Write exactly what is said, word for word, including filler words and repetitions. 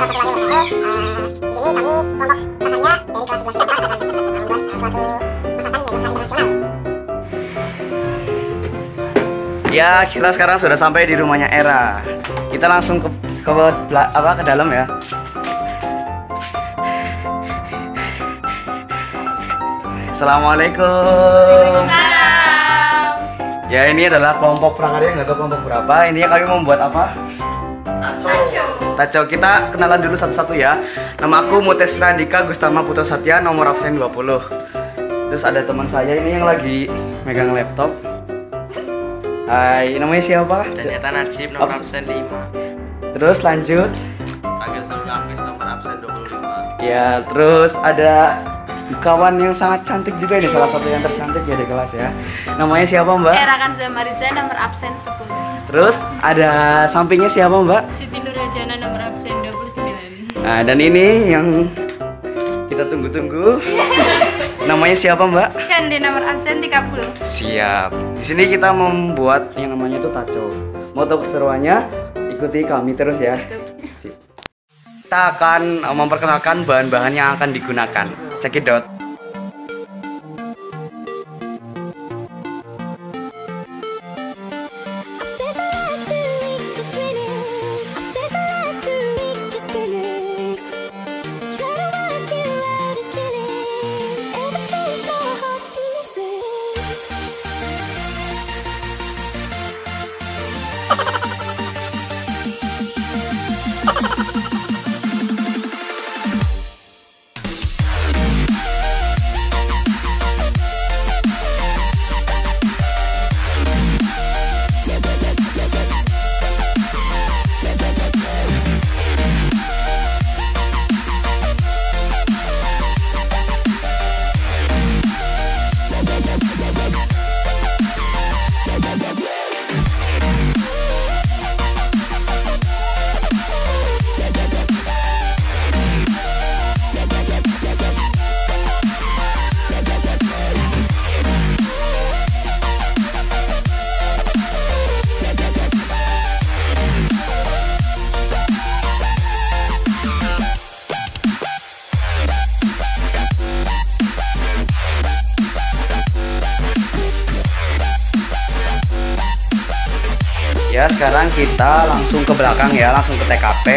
Ya, kita sekarang sudah sampai di rumahnya Era. Kita langsung ke ke apa ke dalam ya. Assalamualaikum. Ya, ini adalah kelompok prakarya, nggak tahu kelompok berapa. Ini kami membuat apa? Taco. Taco. Kita kenalan dulu satu-satu ya. Nama aku Mutes Randika Gustama Putra Satya, nomor absen dua puluh. Terus ada teman saya ini yang lagi megang laptop. Hai, namanya siapa? Daniata Najib, nomor absen lima. Terus lanjut. Agil Salmi Hafiz, nomor absen dua puluh lima. Ya, terus ada kawan yang sangat cantik juga ini, salah satu yang tercantik ya di kelas ya. Namanya siapa, Mbak? Era Kanza Mariza, nomor absen sepuluh. Terus ada sampingnya siapa, Mbak? Siti Nurhajana, nomor absen dua puluh sembilan. Nah, dan ini yang kita tunggu-tunggu. Namanya siapa, Mbak? Shandi, nomor absen tiga puluh. Siap. Di sini kita membuat yang namanya itu taco. Mau tahu keseruannya? Ikuti kami terus ya. Sip. Kita akan memperkenalkan bahan-bahan yang akan digunakan. Cekidot. Ya, sekarang kita langsung ke belakang ya, langsung ke T K P.